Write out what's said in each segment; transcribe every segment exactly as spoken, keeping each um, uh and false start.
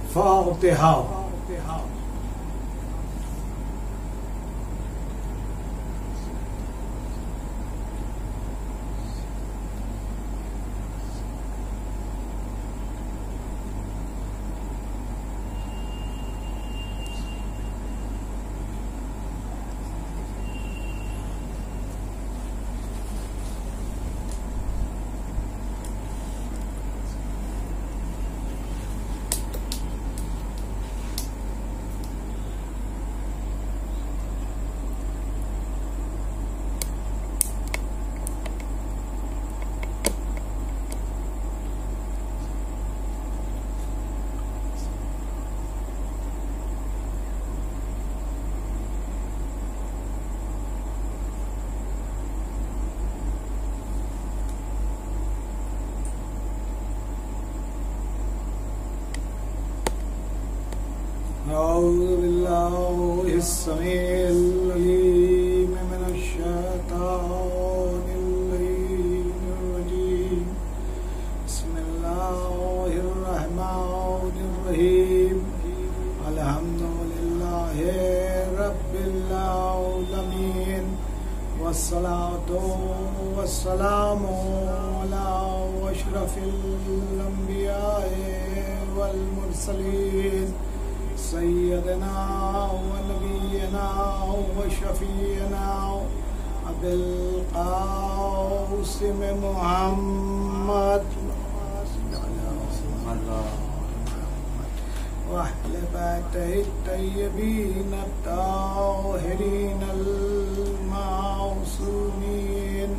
फातिहा। अऊज़ु बिल्लाहि स्समीइल अलीम मिनश शैतानिर रजीम। बिस्मिल्लाहिर रहमानिर रहीम। अल्हम्दुलिल्लाहि रब्बिल आलमीन वस्सलातु वस्सलामु अला अशरफिल अंबिया'i वल मुरसलीन सय्यदना व नबीना व शफीना अबिल क़ासिम मुहम्मद व अहले बैतिही तय्यबीन ताहिरीन अल मासूमीन।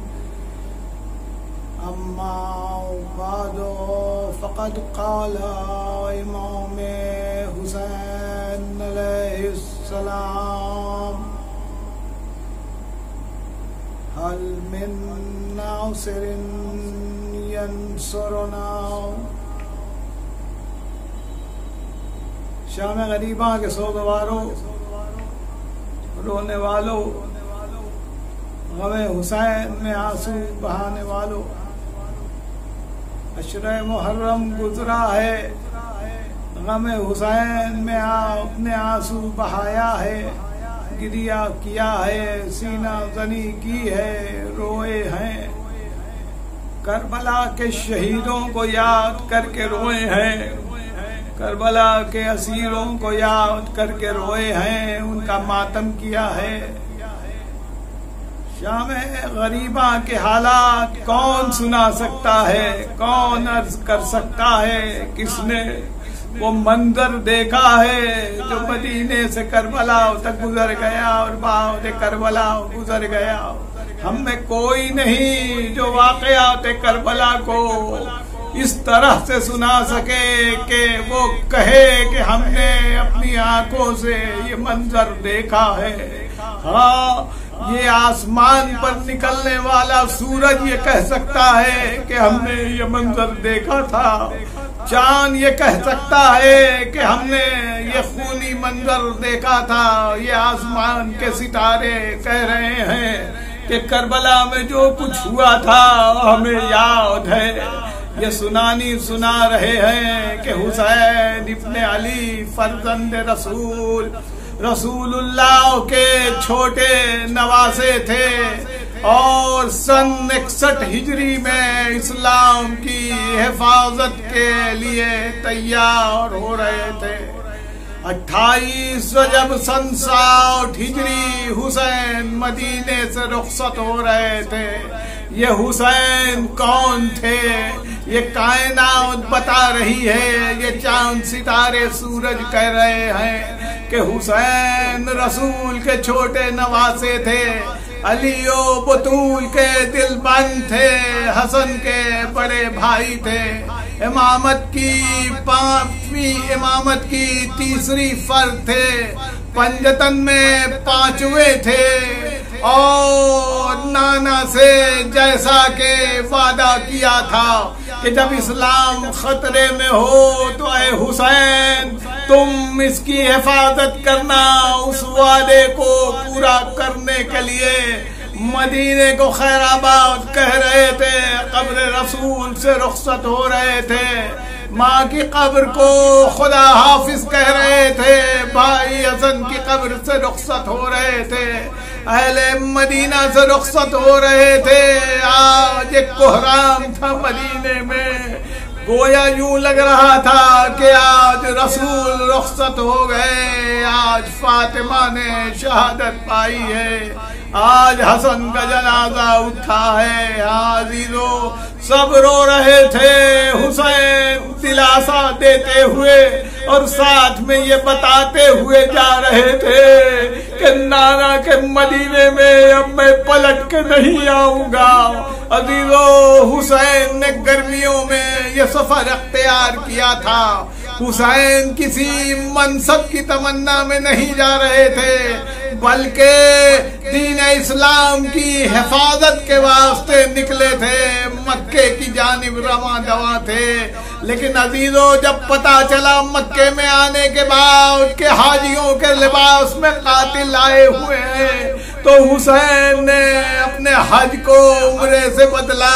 अम्मा बादो फ़क़द क़ाला इमाम हुसैन अलैहिस्सलाम हल मिन नासिरिन यंसुरुना। शाम गरीबा के सोगवारों, रोने वालों, गमे हुसैन में आंसू बहाने वालों, अशरे मुहर्रम गुजरा है, गमे हुसैन में आपने आंसू बहाया है, गिरिया किया है, सीना जनी की है, रोए हैं। करबला के शहीदों को याद करके रोए हैं, करबला के असीरों को याद करके रोए हैं, उनका मातम किया है। शाम गरीबा के हालात कौन सुना सकता है, कौन अर्ज कर सकता है, किसने वो मंजर देखा है जो मदीने से करबला तक गुजर गया और बाद करबला गुजर गया। हम में कोई नहीं जो वाक़यात करबला को इस तरह से सुना सके कि वो कहे कि हमने अपनी आंखों से ये मंजर देखा है। हाँ, ये आसमान पर निकलने वाला सूरज ये कह सकता है कि हमने ये मंजर देखा था। चांद ये कह सकता है कि हमने ये खूनी मंजर देखा था। ये आसमान के सितारे कह रहे हैं कि करबला में जो कुछ हुआ था हमें याद है। ये सुनानी सुना रहे हैं कि हुसैन इब्ने अली फर्जंद रसूल रसूलुल्लाह के छोटे नवासे थे और सन इकसठ हिजरी में इस्लाम की हिफाजत के लिए तैयार हो रहे थे। अट्ठाईस रजब सन साठ हिजरी हुसैन मदीने से रुखसत हो रहे थे। ये हुसैन कौन थे? ये कायनात बता रही है, ये चांद सितारे सूरज कह रहे हैं कि हुसैन रसूल के छोटे नवासे थे, अली ओ बतूल के दिलबंद थे, हसन के बड़े भाई थे। इमामत की पांचवी इमामत की तीसरी फर्द थे, पंजतन में पांचवे थे और नाना से जैसा के वादा किया था कि जब इस्लाम खतरे में हो तो ऐ हुसैन तुम इसकी हिफाजत करना। उस वादे को पूरा करने के लिए मदीने को खैराबाद कह रहे थे, कब्र रसूल से रुखसत हो रहे थे। माँ की कब्र को खुदा हाफिज कह रहे थे, भाई हसन की कब्र से रुखसत हो रहे थे, अहले मदीना से रुखसत हो रहे थे। आज एक कोहराम था मदीने में, गोया यूं लग रहा था कि आज रसूल रुखसत हो गए, आज फातिमा ने शहादत पाई है, आज हसन का जनाजा उठा है। आजीजो सब रो रहे थे, हुसैन दिलासा देते हुए और साथ में ये बताते हुए जा रहे थे कि नाना के मदीने में अब मैं पलट के नहीं आऊंगा। अजीजो हुसैन ने गर्मियों में ये सफर अख्तियार किया था। हुसैन किसी मनसब की तमन्ना में नहीं जा रहे थे, बल्कि दीन इस्लाम की हिफाजत के वास्ते निकले थे, मक्के की जानिब रवा दवा थे। लेकिन अजीजों जब पता चला मक्के में आने के बाद के हाजियों के लिबास में कातिल आए हुए हैं, तो हुसैन ने अपने हज को उम्रे से बदला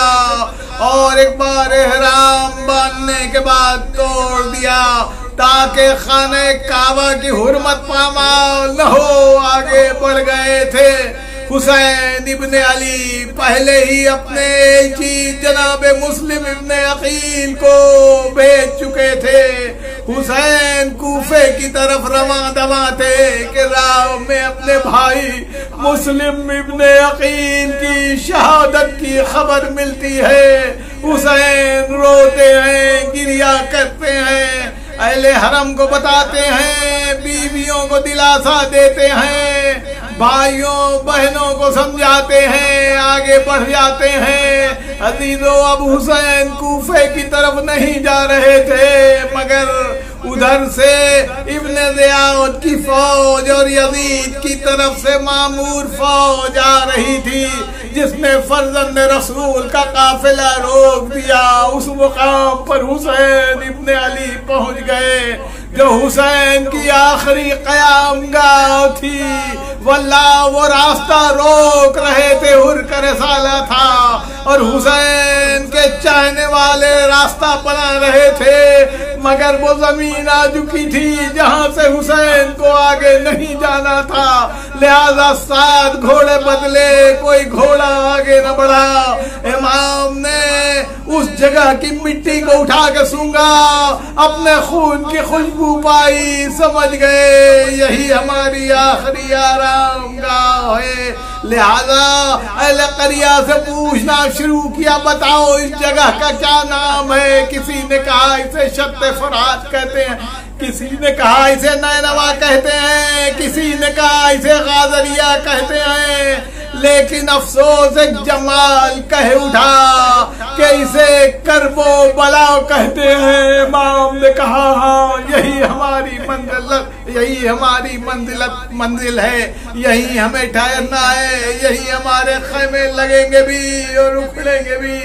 और एक बार एहराम बांधने के बाद तोड़ दिया ताकि खाने काबा की हुर्मत पामाल न हो। आगे बढ़ गए थे। हुसैन इब्ने अली पहले ही अपने चीज जनाब मुस्लिम इब्ने अकील को भेज चुके थे। हुसैन कूफे की तरफ रवा दवा थे कि राह में अपने भाई मुस्लिम इब्ने अकील की शहादत की खबर मिलती है। हुसैन रोते हैं, गिरिया करते हैं, अहले हरम को बताते हैं, बीवियों को दिलासा देते हैं, भाइयों बहनों को समझाते हैं, आगे बढ़ जाते हैं। अजीजों अब हुसैन कूफे की तरफ नहीं जा रहे थे, मगर उधर से इब्ने ज़ियाद की फौज और यजीद की तरफ से मामूर फौज आ रही थी, जिसने फर्जंद रसूल का काफिला रोक दिया। उस मुकाम पर हुसैन इब्ने अली पहुंच गए जो हुसैन की आखिरी क़यामगाह थी। वल्लाह वो रास्ता रोक रहे थे, हुर का रसाला था और हुसैन के चाहने वाले रास्ता बना रहे थे, मगर वो जमीन आ चुकी थी जहां से हुसैन को आगे नहीं जाना था। लिहाजा सात घोड़े बदले, कोई घोड़ा आगे न बढ़ा। इमाम ने उस जगह की मिट्टी को उठा के सूंघा, अपने खून की खुशबू पाई, समझ गए यही हमारी आखिरी आराम गाह है। लिहाजा अहले करिया से पूछना शुरू किया, बताओ इस जगह का क्या नाम है। किसी ने कहा इसे शत्ते फरात कहते हैं, किसी ने कहा इसे नैनवा कहते हैं, किसी ने कहा इसे गाजरिया कहते हैं, लेकिन अफसोस एक जमाल कह उठा कि इसे करबो बलाओ कहते हैं। इमाम ने कहा हाँ यही हमारी मंजिल, यही हमारी मंजिलत मंजिल है, यही हमें ठहरना है, यही हमारे खैमे लगेंगे भी और उखड़ेंगे भी,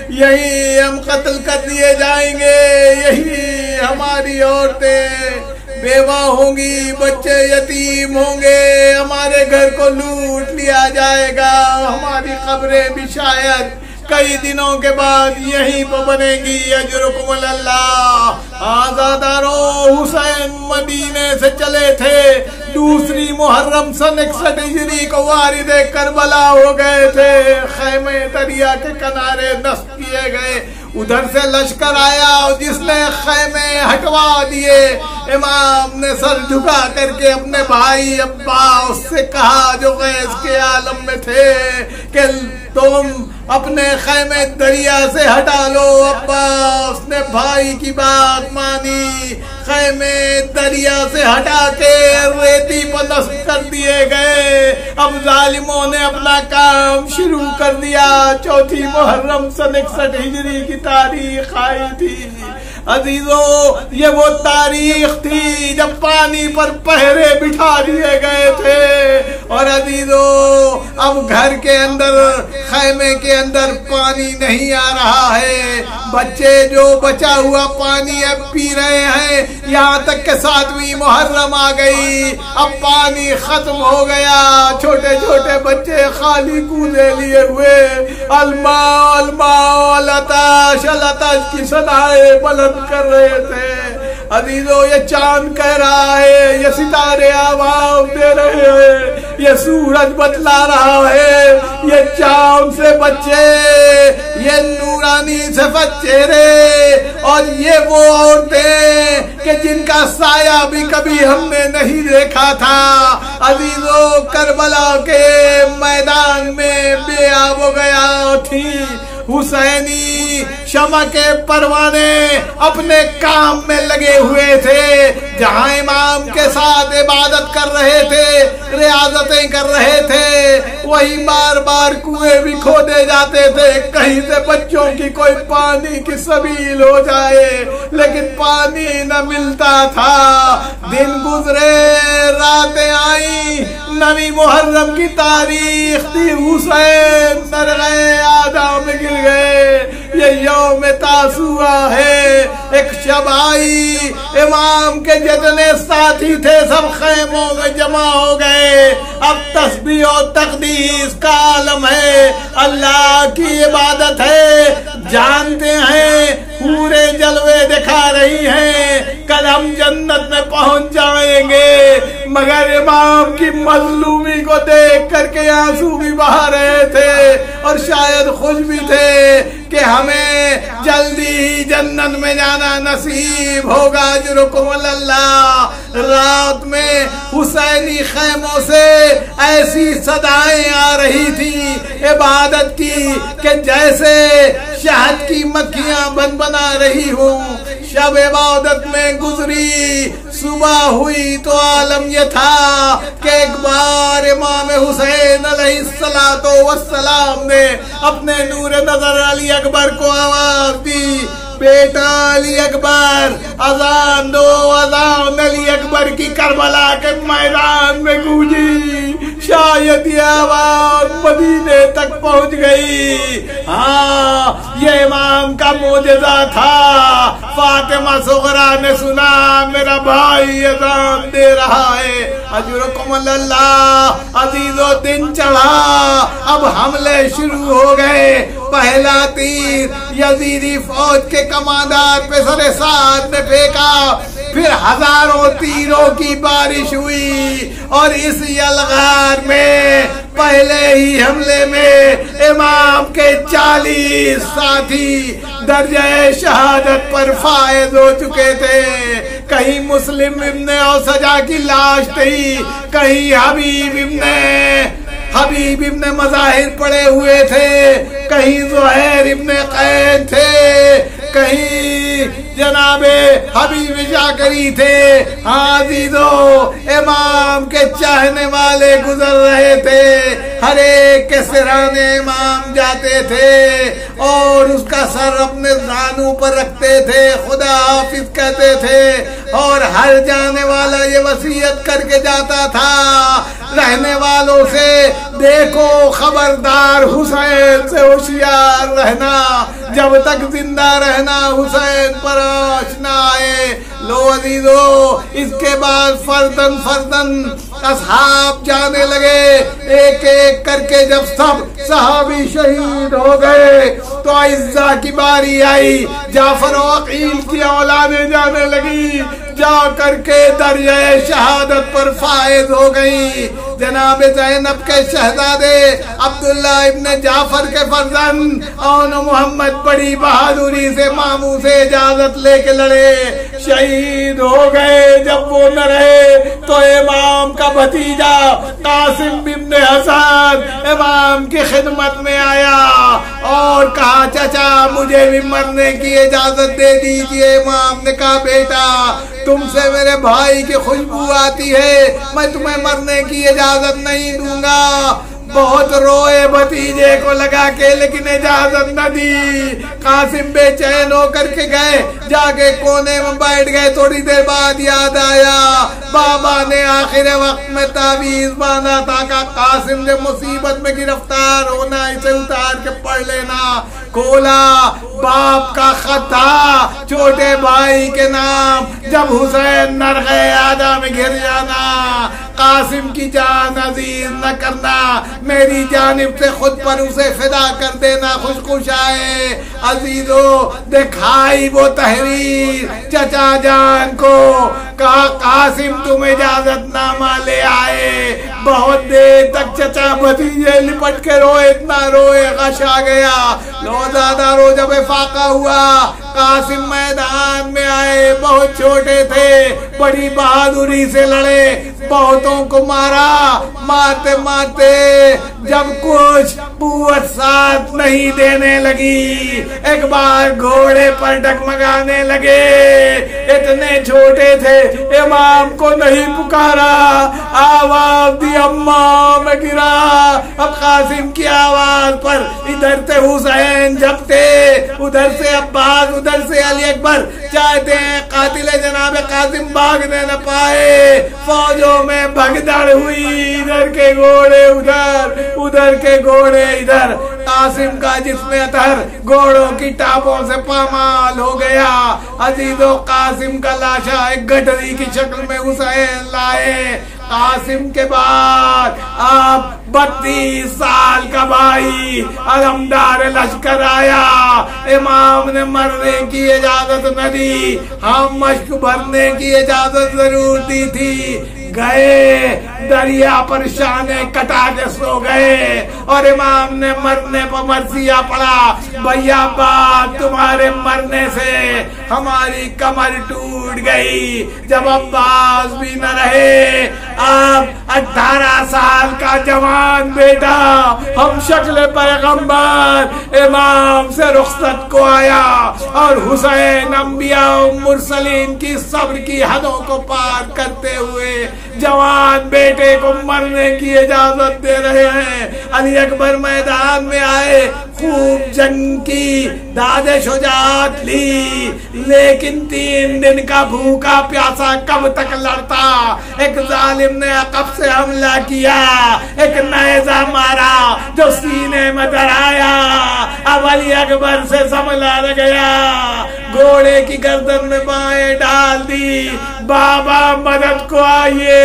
यही हम कत्ल कर दिए जाएंगे, यही हमारी औरतें बेवा होंगी, बच्चे यतीम होंगे, हमारे घर को लूट लिया जाएगा, हमारी कब्रें भी शायद कई दिनों के बाद यहीं पर बनेगी। अजरुकुम अल्लाह। आजादारों, हुसैन मदीने से चले थे, दूसरी मुहर्रम सन इकसठ हिजरी को वारिदे करबला हो गए थे, खैमे दरिया के किनारे नस्ब किए गए। उधर से लश्कर आया जिसने खैमे हटवा दिए। इमाम ने सर झुका करके अपने भाई अब्बास से कहा जो गैस के आलम में थे कि तुम अपने खैमे दरिया से हटा लो। अब्बास ने भाई की बात मानी, खैमे दरिया से हटा के रेती पर नस्ब कर दिए गए। अब जालिमों ने अपना काम शुरू कर दिया। चौथी मुहर्रम सन इकसठ हिजरी की तारीख आई थी। अजीजों, ये वो तारीख थी जब पानी पर पहरे बिठा दिए गए थे। और अजीजों, अब घर के अंदर, खैमे के अंदर पानी नहीं आ रहा है। बच्चे जो बचा हुआ पानी अब पी रहे हैं। यहाँ तक के सातवीं मुहर्रम आ गई, अब पानी खत्म हो गया। छोटे छोटे बच्चे खाली कूदे लिए हुए अल्मा अल्मा लताश लताश की सदाए बुलंद इबादत कर रहे थे। अजीजों, ये चांद कह रहा है, ये सितारे आवाज दे रहे हैं, ये सूरज बतला रहा है, ये चांद से बच्चे, ये नूरानी से बच्चे रे, और ये वो औरतें कि जिनका साया भी कभी हमने नहीं देखा था। अजीजों, करबला के मैदान में बेआब हो गया थी। हुसैनी शमा के परवाने अपने काम में लगे हुए थे। जहां इमाम के साथ इबादत कर रहे थे, रियाजतें कर रहे थे, वही बार बार कुएं भी खोदे जाते थे, कहीं से बच्चों की कोई पानी की सबील हो जाए, लेकिन पानी न मिलता था। दिन गुजरे, रातें आई, नवी मुहर्रम की तारीख थी, हुसैन मर गए, आदम में गिर गए। ये यौम तासुआ है। एक शब आई, इमाम के जितने साथी थे सब खैमों में जमा हो गए। अब तस्बीह और तकदीस का आलम है, अल्लाह की इबादत है। जानते हैं पूरे जलवे दिखा रही हैं, कल हम जन्नत में पहुंच जाएंगे, मगर इमाम की मजलूमी को देख करके आंसू भी बहा रहे थे और शायद खुश भी थे कि हमें जल्दी ही जन्नत में जाना नसीब होगा। अल्लाह। रात में हुसैनी खैमों से ऐसी सदाएं आ रही थी इबादत की कि जैसे शहद की मक्खियां बन बना रही हूँ। शब इबादत में गुजरी, सुबह हुई तो आलम ये था कि एक बार इमाम हुसैन अलैहिस्सलातो वस्सलाम ने अपने नूर नजर अली अकबर को आवाज दी, बेटा अली अकबर, अजान दो। अजान अली अकबर की करबला के मैदान में गूंजी। शायद ये आवाज मदीने तक पहुंच गई। हाँ, ये इमाम का मोजज़ा था। फातिमा सुगरा ने सुना, मेरा भाई अजान दे रहा है। अजरुकुमुल्लाह। अजीजों, दिन चढ़ा, अब हमले शुरू हो गए। पहला तीर यजीदी फौज के कमांडर पे सरे साद ने फेंका, फिर हजारों तीरों की बारिश हुई और इस यलगार में पहले ही हमले में इमाम के चालीस साथी दर्जे शहादत पर फायज हो चुके थे। कहीं मुस्लिम इब्ने औसजा की लाश थी, कहीं हबीब इब्ने हबीब इब्ने मज़ाहिर पड़े हुए थे, कहीं ज़ुहैर इब्ने कैद थे, कहीं जनाबे हबीब जाकरी थे। हाजीदो, इमाम के चाहने वाले गुजर रहे थे, हर एक के सिराने इमाम जाते थे और उसका सर अपने जानू पर रखते थे, खुदा हाफिज कहते थे। और हर जाने वाला ये वसीयत करके जाता था रहने वालों से, देखो खबरदार हुसैन से होशियार रहना, जब तक जिंदा रहना हुसैन पर आँच ना आए। लो अजीजो, इसके बाद फर्दन फर्दन असहाब जाने लगे। एक एक करके जब सब सहाबी शहीद हो गए तो इज्जा की बारी आई। जाफर और अकील की औलादें जाने लगी, जा करके दरिया शहादत पर फायज हो गई। जनाब ज़ैनब के शहजादे अब्दुल्ला इब्ने जाफर के फर्जंद और मोहम्मद बड़ी बहादुरी से मामू से इजाजत लेके लड़े, शहीद हो गए। जब वो न रहे तो इमाम का भतीजा कासिम इब्ने हसन इमाम की खिदमत में आया और कहा, चाचा मुझे भी मरने की इजाजत दे दीजिए। इमाम ने कहा, बेटा तुमसे मेरे भाई की खुशबू आती है, मैं तुम्हें मरने की इजाजत नहीं दूंगा। बहुत रोए भतीजे को लगा के, लेकिन इजाजत न दी। कासिम बेचैन होकर के गए, जाके कोने में बैठ गए। थोड़ी देर बाद याद आया, बाबा ने आखिर वक्त में तावीज बांधा था का कासिम ने मुसीबत में गिरफ्तार होना, इसे उतार के पढ़ लेना। खोला, बाप का खत था छोटे भाई के नाम, जब हुसैन नर गए आदा में घिर जाना। कासिम की जान अजीज न करना, मेरी जानिब से खुद पर उसे फिदा कर देना, खुश खुश आए अजीजो दिखाई वो तहरीर चचा जान को, कहा कासिम तुम इजाजत नामा ले आए। बहुत देर तक चचा भतीजे लिपट के रोए, इतना रोए गश आ गया, लो ज्यादा रो जब फाका हुआ। कासिम मैदान में आए, बहुत छोटे थे, बड़ी बहादुरी से लड़े, बहुतों को मारा, मारते मारते जब कुछ कुव्वत साथ नहीं देने लगी, एक बार घोड़े पर डगमगाने लगे। इतने छोटे थे, इमाम को नहीं पुकारा, आवाज दी अम्मा में गिरा। अब कासिम की आवाज पर इधर से हुसैन झपटे, उधर से अब्बास, उधर से अली अकबर, चाहते हैं कातिले जनाब कासिम भागने न पाए। फौजों में भगदड़ हुई, इधर के घोड़े उधर, उधर के घोड़े इधर। कासिम का जिस्म अतहर घोड़ों की टापों से पामाल हो गया। अजीजो कासिम का लाशा एक गठरी की शक्ल में हुसैन लाए। कासिम के बाद अब बत्तीस साल का भाई अलमदार लश्कर आया। इमाम ने मरने की इजाजत न दी, हम मश्क भरने की इजाजत जरूर दी थी। गए दरिया पर शाने कटा के सो गए, और इमाम ने मरने पर मर्सिया पड़ा, भैया बाप तुम्हारे मरने से हमारी कमर टूट गई। जब अब्बास भी न रहे, अब अठारह साल का जवान बेटा हम शक्ल पैगंबर इमाम से रुखसत को आया, और हुसैन अंबिया मुरसलीन की सब्र की हदों को पार करते हुए जवान बेटे को मरने की इजाजत दे रहे हैं। अली अकबर मैदान में आए, खूब जंग की दादे शुजात ली, लेकिन तीन दिन का भूखा प्यासा कब तक लड़ता। एक जालिम ने अकब से हमला किया, एक नेज़ा मारा जो सीने में दराया। अब अली अकबर से संभला न गया, घोड़े की गर्दन में बाएं डाल दी, बाबा मदद को आइए,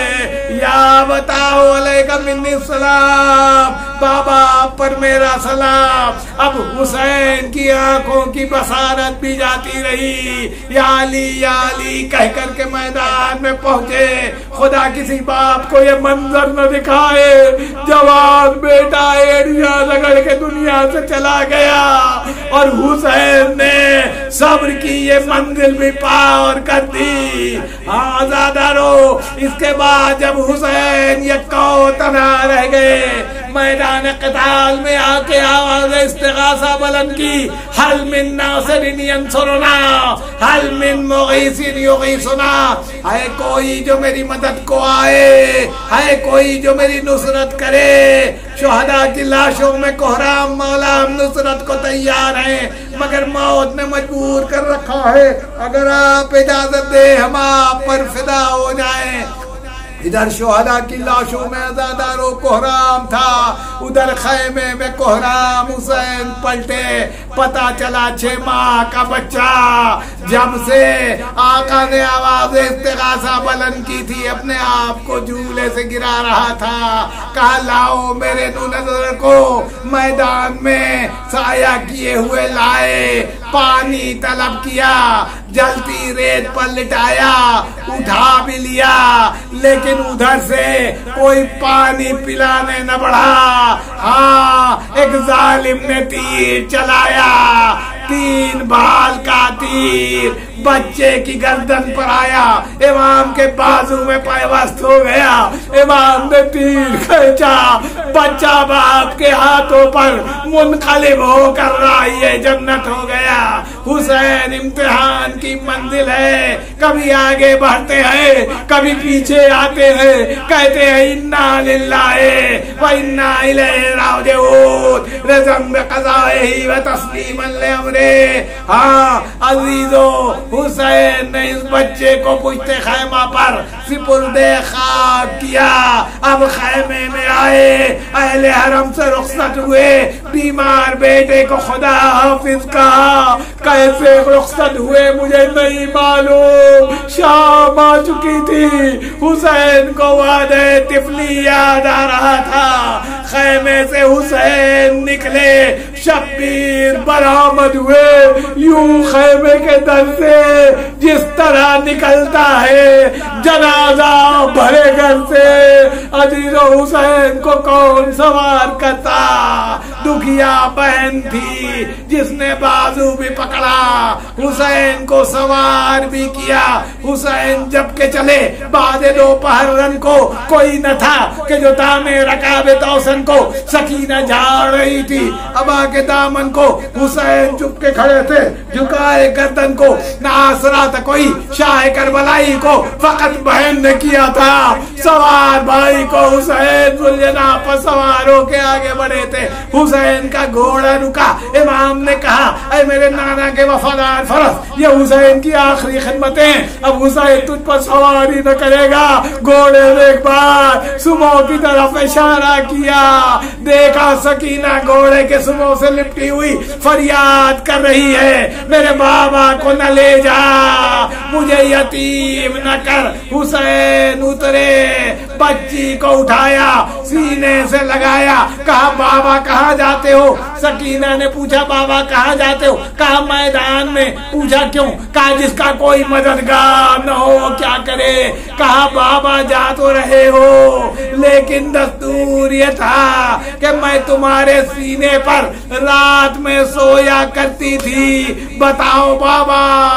या बताओ अलैका मिन्नी सलाम, बाबा पर मेरा सलाम। अब हुसैन की आंखों की बसारत भी जाती रही, या अली या अली कह कर के मैदान में पहुंचे। खुदा किसी बाप को ये मंजर न दिखाए, जवान बेटा एड़िया रगड़ के दुनिया से चला गया, और हुसैन ने सब्र की ये मंजिल भी पार कर दी। हाँ ज्यादा रो। इसके बाद जब हुसैन यक्का तना रह गए, मैदान क़िताल में आके आवाज़ इस्तिग़ासा बुलंद की, हल मिन नासिरिन यंसुरुना, हल मिन मुग़ीसिन युग़ीसुना, है कोई जो मेरी मदद को आए, है कोई जो मेरी नुसरत करे। शुहदा की लाशों में कोहराम मौला हम नुसरत को तैयार हैं, मगर मौत ने मजबूर कर रखा है। अगर आप इजाजत दे हम आप पर फिदा हो जाएं। इधर शुहदा की लाशों में अज़ादारो कोहराम था, उधर खैमे में कोहराम। हुसैन पलटे, पता चला छह माह का बच्चा। जब से आका ने आवाज इस्तिग़ासा बुलंद की थी, अपने आप को झूले से गिरा रहा था, कहा लाओ मेरे नजर को। मैदान में साया किए हुए लाए, पानी तलब किया, जलती रेत पर लिटाया, उठा भी लिया, लेकिन उधर से कोई पानी पिलाने न बढ़ा। हाँ, एक जालिम ने तीर चलाया, तीन बाल का तीर बच्चे की गर्दन पर आया, इमाम के बाजू में पैवस्त हो गया। इमाम ने तीर खींचा, बच्चा बाप के हाथों पर मुनक़लिब होकर राहिए जन्नत हो गया। हुसैन इम्तिहान की मंजिल है, कभी आगे बढ़ते हैं, कभी पीछे आते हैं, कहते हैं इन्ना लिल्लाहि व इन्ना इलैहि राजिऊन, रज़म बिक़ज़ाइहि व तस्लीमन लिअम्रिहि। हाँ अजीजो, हुसैन ने इस बच्चे को पुश्ते खैमा पर सिपुर्दे खाक किया। अब खैमे में आए, अहले हरम से रुखसत हुए, बीमार बेटे को खुदा हाफिज कहा। कैसे रुखसत हुए मुझे नहीं मालूम, शाम शाम आ चुकी थी। हुसैन को वादे तिफली याद आ रहा था। खैमे से हुसैन निकले, शब्बीर बरामद हुए। यूं खैमे के दर से जिस तरह निकलता है जनाजा भरे घर से, अजीजो हुसैन को कौन सवार करता। दुखिया बहन थी जिसने बाजू भी पकड़ा, हुसैन को सवार भी किया। हुसैन जब के चले बाद दोपहर को कोई न था कि जो दामे रकाबे तौसन को सकीना झाड़ रही थी। अबा के दामन को हुसैन चुप के खड़े थे, झुकाए गर्दन को। न आसरा था कोई शाह करबलाई को, फकत बहन ने किया था। सवार भाई को हुसैन जुल्जना पर सवार होके आगे बढ़े थे। हुसैन का घोड़ा रुका। इमाम ने कहा, ऐ मेरे नाना के वफादार फरस, ये हुसैन की आखिरी खिदमतें, अब हुसैन तुझ पर सवारी न करेगा। घोड़े ने एक बार सुबह की तरफ इशारा किया, देखा सकीना घोड़े के सुबह से लिपटी हुई फरियाद कर रही है, मेरे बाबा को न ले जा, मुझे यतीम न कर। हुसैन उतरे, बच्ची को उठाया, सीने से लगाया, कहा बाबा कहाँ जाते हो? सकीना ने पूछा बाबा कहाँ जाते हो? कहा मैदान में। पूछा क्यों? कहा जिसका कोई मददगार न हो क्या करे। कहा बाबा जा तो रहे हो, लेकिन दस्तूर ये था कि मैं तुम्हारे सीने पर रात में सोया करती थी। बताओ बाबा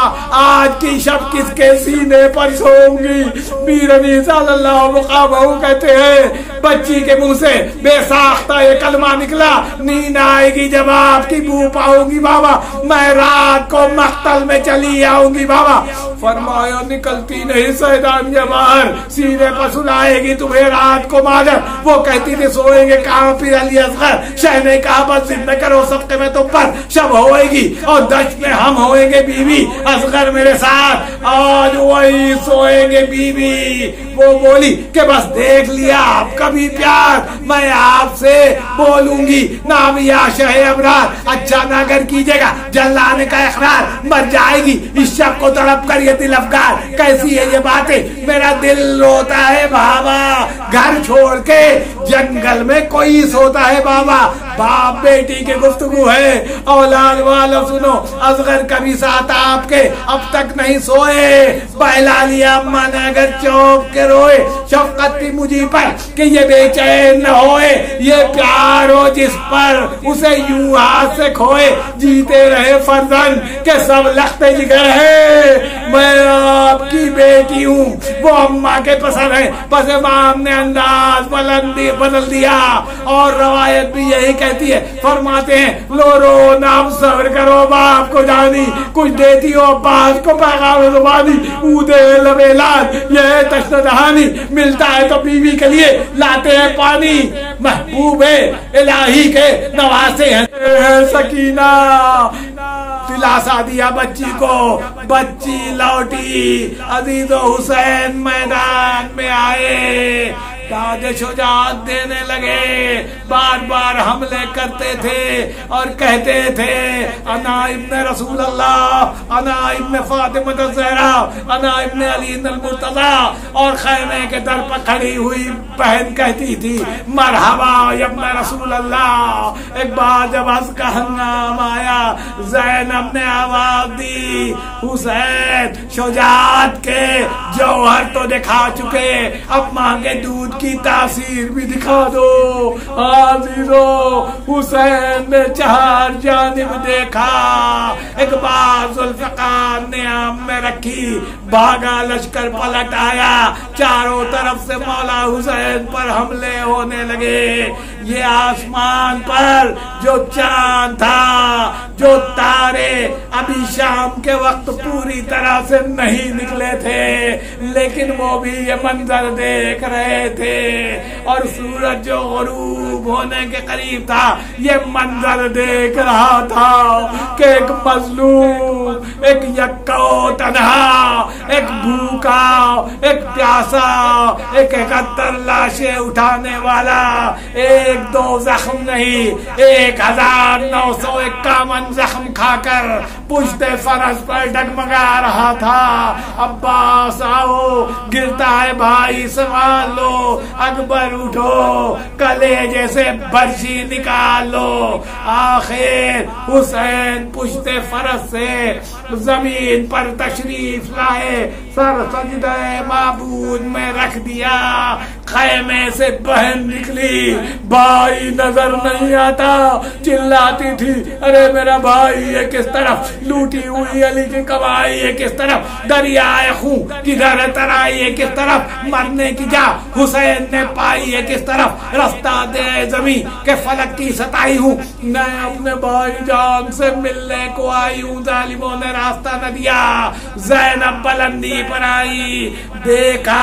आज की शब किसके सीने पर सोऊंगी? बीरनी सल्लल्लाहु अलैहि कहते हैं बच्ची के मुंह से बेसाख्ता ये कलमा निकला, नींद आएगी जब आपकी बू पाऊंगी बाबा, मैं रात को मख्तल में चली आऊंगी बाबा। फरमाया निकलती नहीं सैदानिया बाहर, सीने पर सुलाएगी तुम्हें रात को मादर। वो कहती थी सोएंगे कहाँ फिर अली असगर। शाह ने कहा बस जिद न करो सबके में तुम पर शब होएगी और दश में हम होएंगे बीवी, असगर मेरे साथ आज वही सोएंगे बीवी। वो बोली कि बस देख लिया आपका भी प्यार, मैं आपसे बोलूंगी नाम या शह अबरार, अच्छा ना अगर कीजिएगा जलाने का इकरार, मर जाएगी इस शब को तड़प कर ये दिल अफगार। कैसी है ये बातें, मेरा दिल रोता है बाबा, घर छोड़ के जंगल में कोई सोता है बाबा। बाप बेटी के गुफ्तगू है, औलाद वाला सुनो, असगर कभी साथ आपके अब तक नहीं सोए, बहला लिया अम्मा ने अगर चौक के रोए, शफकत थी मुझी पर कि ये बेचैन न होए, ये प्यार हो जिस पर उसे यूं हाथ से खोए, जीते रहे फर्जन के सब लखते जिगर है, मैं आपकी बेटी हूँ वो अम्मा के पसंद है। बस इमाम ने अंदाज बुलंदी बदल दिया और रवायत भी यही कहती है, फरमाते हैं लो रो नाम सब्र करो बाप को जानी, कुछ देती हो अब्बास को पैगाम जुबानी, ऊदे लबेलाद यह तश्न दहानी, मिलता है तो बीवी के लिए लाते हैं पानी, महबूबे इलाही के नवासे हैं। सकीना दिलासा दिया बच्ची को, बच्ची लौटी, अजीजो हुसैन मैदान में आए, दादे शुजात देने लगे, बार बार हमले करते थे और कहते थे अना इब्ने रसूल अल्लाह, अना इब्ने फातिमा ज़हरा, अना इब्ने अली अल मुर्तज़ा। और खैमे के दर पर खड़ी हुई बहन कहती थी मरहबा इब्ने रसूल अल्लाह। एक बार जब हज का हंगाम आया, ज़ैनब ने आवाज दी हुसैन शुजात के जौहर तो दिखा चुके, अब मांगे दूध की तासीर भी दिखा दो। आज़ीज़ो हुसैन ने चार जानिब देखा, एक बार जुल्फ़िकार ने आम में रखी, भागा लश्कर पलट आया, चारों तरफ से मौला हुसैन पर हमले होने लगे। ये आसमान पर जो चांद था, जो तारे अभी शाम के वक्त पूरी तरह से नहीं निकले थे, लेकिन वो भी ये मंजर देख रहे थे और सूरज जो गुरूब होने के करीब था ये मंजर देख रहा था कि एक मजलूम, एक यक्को तन्हा, एक भूखा, एक प्यासा, एक इकहत्तर लाशें उठाने वाला, एक दो जख्म नहीं एक हजार नौ सौ इक्यावन जख्म खाकर पुश्ते फरस पर डगमगा रहा था। अब्बास आओ, गिरता है भाई संभाल लो, अकबर उठो कलेजे से बर्छी निकाल लो। आखिर हुसैन पुश्ते फरस से जमीन पर तशरीफ लाए, सर सजदे माबूद में रख दिया। खैमे से बहन निकली, भाई नजर नहीं आता, चिल्लाती थी अरे मेरा भाई ये किस तरफ, लूटी हुई अली की कमाई ये किस तरफ, दरियाए खून किधर तराई ये किस तरफ, मरने की जा हुसैन ने पाई ये किस तरफ, रास्ता दे जमी के फलक की सताई हूँ, मैं अपने भाई जान से मिलने को आई हूँ, जालिमों ने रास्ता न दिया। ज़ैनब बुलंदी पर आई, देखा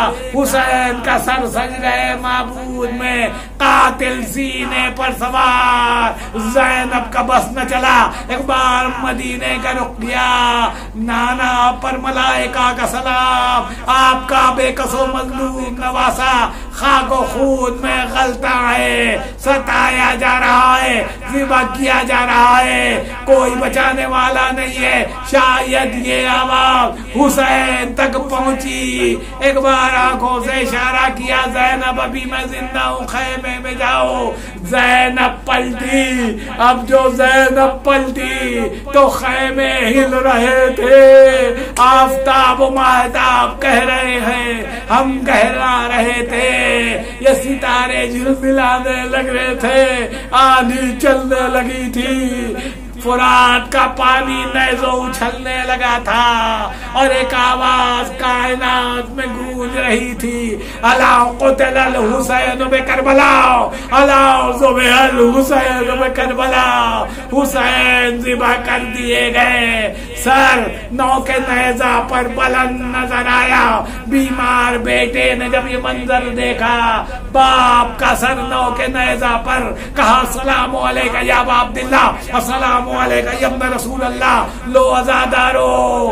हुसैन का सर सज रहे माबूद में, कातिल सीने पर सवार। ज़ैनब का बस न चला, एक बार मदीने का रुक गया। नाना पर मलाइका का सलाम, आपका बेकसो मजलूम नवासा खाको खून में गलता है, सताया जा रहा है, ज़िबा किया जा रहा है, कोई बचाने वाला नहीं है। शायद ये आवाज हुसैन तक पहुंची। एक बार आंखों से इशारा किया, ज़ैनब अभी मैं जिंदा हूँ, खैमे में जाओ। ज़ैनब पलटी, अब जो ज़ैनब पलटी तो खैमे हिल रहे थे। आफताब महताब कह रहे हैं, हम कहला रहे थे, ये सितारे झिलमिलाने लग रहे थे, आंधी चलने लगी थी, फुरात का पानी नैज़ो उछलने लगा था और एक आवाज कायनात में गूंज रही थी, अलाउ क़ुतिल हुसैन बे करबला, अलाउ ज़ुबिहल हुसैन बे करबला। हुसैन ज़िबा कर दिए गए। सर नौ के नेज़ा पर बुलंद नजर आया। बीमार बेटे ने जब ये मंजर देखा, बाप का सर नौ के नेज़ा पर, कहा अस्सलामु अलैका या अबा अब्दिल्लाह, अस्सलामु अलैका या इब्न रसूल अल्लाह। लो अज़ादारो,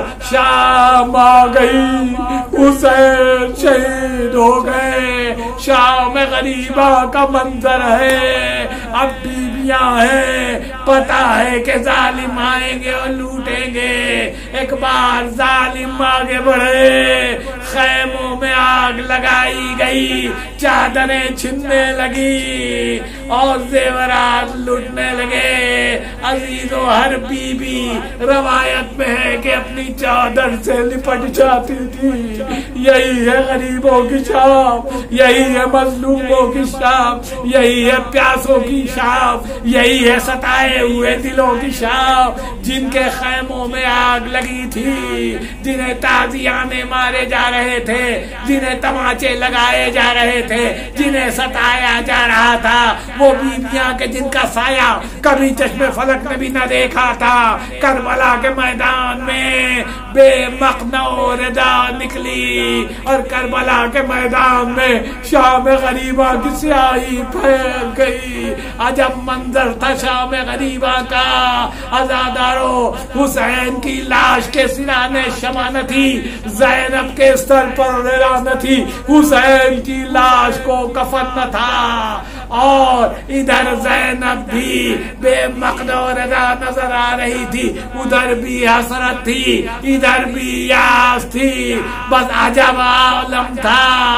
शाम आ गई, हुसैन शहीद हो गए। शाम गरीबा का मंजर है, अब बीबियां हैं, पता है कि जालिम आएंगे और लूटेंगे। एक बार जालिम आगे बढ़े, खैमों में आग लगाई गई, चादरें छिनने लगी और जेवरात लूटने लगे। अजीजों, हर बीबी रवायत में है कि अपनी चादर से लिपट जाती थी। यही है गरीबों की शाम, यही है मजलूमों की शाम, यही है प्यासों की शाम, यही है सताए हुए दिलों की शाम। जिनके खैमों में आग लगी थी, जिन्हें ताजियाने मारे जा रहे थे, जिन्हें तमाचे लगाए जा रहे थे, जिन्हें सताया जा रहा था, वो बीबियां के जिनका साया कभी चश्मे फलक ने भी न देखा था, करबला के मैदान में बेमखनो रदा निकली और करबला के मैदान में शाम गरीबा की स्याही फैल गई। अजब मंजर था शाम गरीबा का। अज़ादारो, हुसैन की लाश के सिराने शमा न थी, ज़ैनब के सर पर रेला न थी, हुसैन की लाश को कफन न था और इधर ज़ैनब भी बेमकदो रज़ा नजर आ रही थी, उधर भी हसरत थी, इधर भी यास थी। बस अजब आलम था।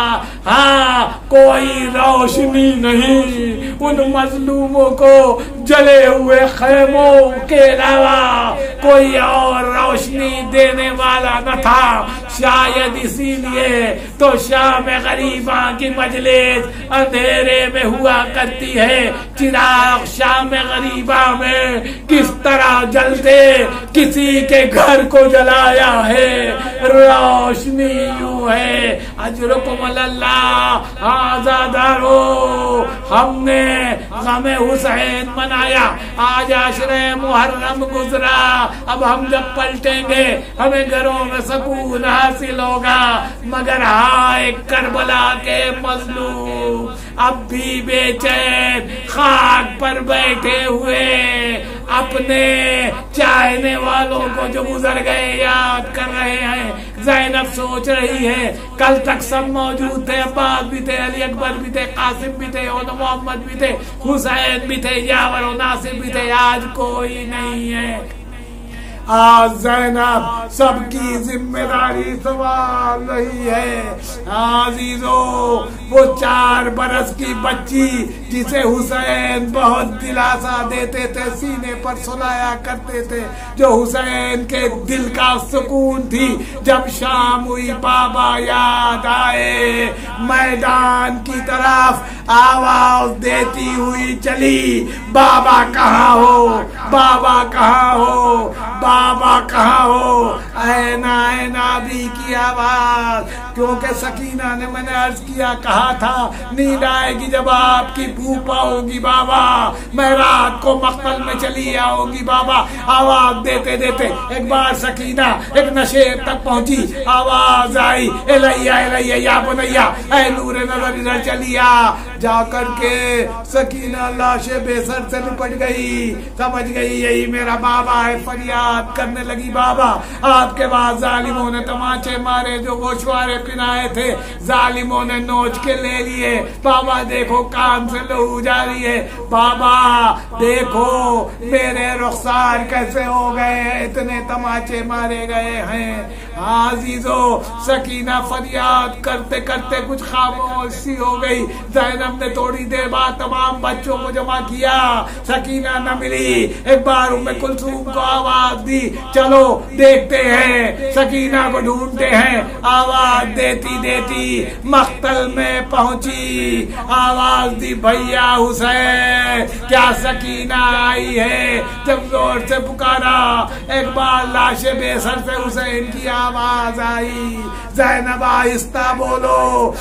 हाँ, कोई रोशनी नहीं, उन मजलूमों को जले हुए खैमों के अलावा कोई और रोशनी देने वाला न था। शायद इसीलिए तो शाम गरीबा की मजलिस अंधेरे में हुआ करती है। चिराग शाम गरीबा में किस तरह जलते, किसी के घर को जलाया है। रोशनी यूं है, अजरुकुम अल्लाह। आज़ादारो, हमने गमे हुसैन मनाया, आज आशरे मुहर्रम गुजरा। अब हम जब पलटेंगे हमें घरों में सुकून हासिल होगा, मगर हाय करबला के मजलूम अब भी बेचैन खाक पर बैठे हुए अपने चाहने वालों को जो गुजर गए याद कर रहे हैं। ज़ैनब सोच रही है, कल तक सब मौजूद थे, अब्बास भी थे, अली अकबर भी थे, कासिम भी थे, और मोहम्मद भी थे, हुसैन भी थे, यावर और नासिर भी थे, आज कोई नहीं है। आज ज़ैनब सबकी जिम्मेदारी संभाल रही है। अजीजो, वो चार बरस की बच्ची जिसे हुसैन बहुत दिलासा देते थे, सीने पर सुलाया करते थे, जो हुसैन के दिल का सुकून थी, जब शाम हुई बाबा याद आए, मैदान की तरफ आवाज देती हुई चली, बाबा कहाँ हो, बाबा कहाँ हो, बाबा कहाँ हो। ऐना ऐना भी की आवाज, क्योंकि सकीना ने, मैंने अर्ज किया, कहा था नींद आएगी जब आपकी भूपा होगी बाबा, मैं रात को मख्तल में चली आऊंगी बाबा। आवाज देते देते एक बार सकीना एक नशेब तक पहुंची, आवाज आई, एलैया एलैया या बनैया, ऐ नूर नजर इधर चलिया। जाकर के सकीना लाशे बेसर से लिपट गई, समझ गई यही मेरा बाबा है, फरियाद करने लगी, बाबा आपके बाद जालिमों ने तमाचे मारे, जो गोशवारे पिनाए थे जालिमों ने नोच के ले लिए, बाबा देखो कान से लहू जारी है, बाबा देखो मेरे रुखसार कैसे हो गए, इतने तमाचे मारे गए हैं। आजीजो, सकीना फरियाद करते करते कुछ खामोशी हो गई। ज़ैनब ने थोड़ी देर बाद तमाम बच्चों को जमा किया, सकीना न मिली। एक बार उम्मे कुलसूम को आवाज दी, चलो देखते हैं, सकीना को ढूंढते हैं। आवाज देती देती मख्तल में पहुंची, आवाज दी, भैया हुसैन, क्या सकीना आई है? जब जोर से पुकारा, एक बार लाशे बेसर से हुसैन की आवाज आई, ज़ैनब आहिस्ता बोलो,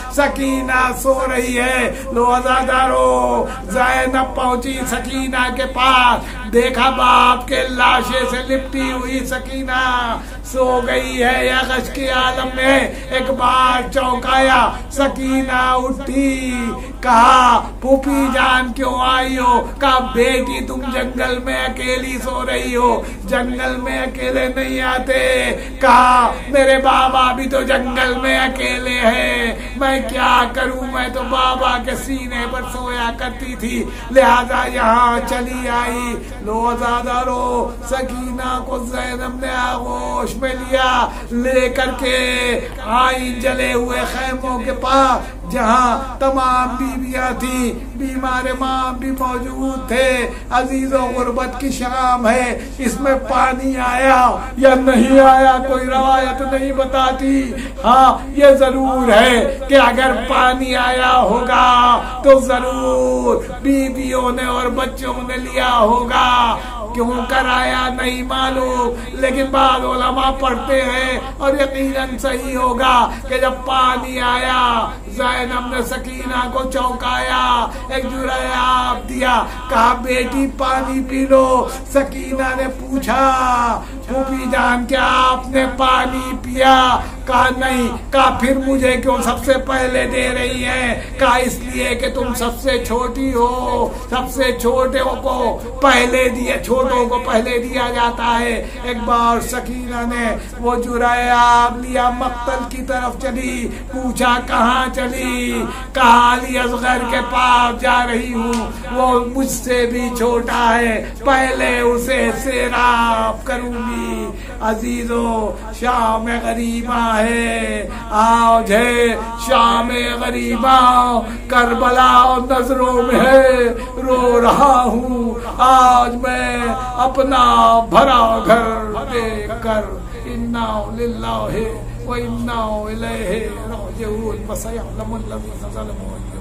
सकीना सो रही है। लो अज़ादारो, ज़ैनब पहुंची सकीना के पास, देखा बाप के लाशे से लिपटी हुई सकीना सो गई है या गश के आलम में। एक बार चौंकाया, सकीना उठी, कहा फूफी जान क्यों आई हो? कहा बेटी तुम जंगल में अकेली सो रही हो, जंगल में अकेले नहीं आते। कहा मेरे बाबा भी तो जंगल में अकेले हैं, मैं क्या करूं, मैं तो बाबा के सीने पर सोया करती थी, लिहाजा यहाँ चली आई। लो अज़ादारो, सकीना को ज़ैनब ने आगोश में लिया, लेकर के आई जले हुए खैमों के पास, जहाँ तमाम बीवियां थी, बीमार मां भी मौजूद थे। अजीजों, गुर्बत की शाम है, इसमें पानी आया या नहीं आया कोई रवायत नहीं बताती। हाँ, ये जरूर है कि अगर पानी आया होगा तो जरूर बीवियों ने और बच्चों ने लिया होगा, क्यों कराया नहीं मालूम, लेकिन बाद उलमा पढ़ते हैं और यकीनन सही होगा कि जब पानी आया, ज़ैनब ने सकीना को चौंकाया, एक जुराब दिया, कहा बेटी पानी पी लो। सकीना ने पूछा फूफी जान क्या आपने पानी पिया? कहा नहीं। कहा फिर मुझे क्यों सबसे पहले दे रही है? कहा इसलिए कि तुम सबसे छोटी हो, सबसे छोटे को पहले दिया, छोटों को पहले दिया जाता है। एक बार सकीना ने वो जुराब लिया, मक्तल की तरफ चली, पूछा कहाँ चली? कहा अली असगर के पास जा रही हूँ, वो मुझसे भी छोटा है, पहले उसे सेराब करूंगी। अजीजो, शाम गरीबा है, आज है शाम गरीबा, करबला नजरों में है, रो रहा हूँ आज मैं अपना भरा घर देख कर। इन्ना लिल्लाहि व इन्ना इलैहि राजिऊन।